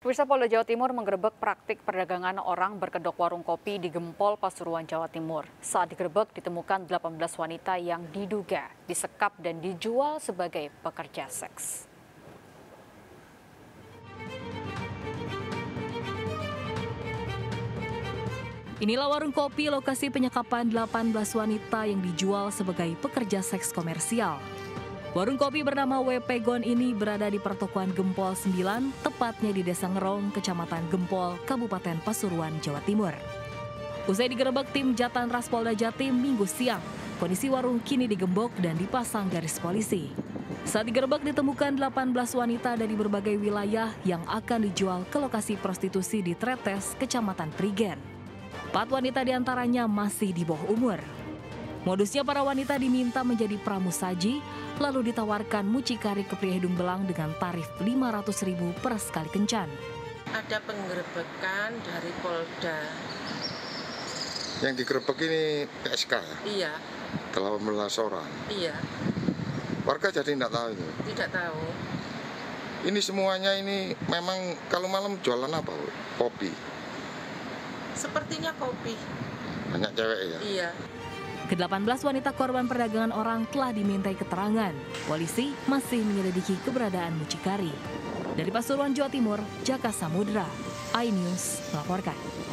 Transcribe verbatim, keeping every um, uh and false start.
Pemirsa, Polda Jawa Timur menggerebek praktik perdagangan orang berkedok warung kopi di Gempol, Pasuruan, Jawa Timur. Saat digerebek ditemukan delapan belas wanita yang diduga disekap dan dijual sebagai pekerja seks. Inilah warung kopi lokasi penyekapan delapan belas wanita yang dijual sebagai pekerja seks komersial. Warung kopi bernama W P Gon ini berada di pertokoan Gempol sembilan, tepatnya di Desa Ngerong, Kecamatan Gempol, Kabupaten Pasuruan, Jawa Timur. Usai digerebek tim Jatan Ras Polda Jatim Minggu siang, kondisi warung kini digembok dan dipasang garis polisi. Saat digerebek ditemukan delapan belas wanita dari berbagai wilayah yang akan dijual ke lokasi prostitusi di Tretes, Kecamatan Prigen. Empat wanita diantaranya masih di bawah umur. Modusnya para wanita diminta menjadi pramusaji, lalu ditawarkan mucikari ke pria hidung belang dengan tarif lima ratus ribu per sekali kencan. Ada penggerebekan dari Polda. Yang digerebek ini P S K ya? Iya. delapan belas orang? Iya. Warga jadi tidak tahu itu? Tidak tahu. Ini semuanya ini memang kalau malam jualan apa, Bu? Kopi? Sepertinya kopi. Banyak cewek ya? Iya. Kedelapan belas wanita korban perdagangan orang telah dimintai keterangan. Polisi masih menyelidiki keberadaan mucikari. Dari Pasuruan, Jawa Timur, Jaka Samudra, iNews melaporkan.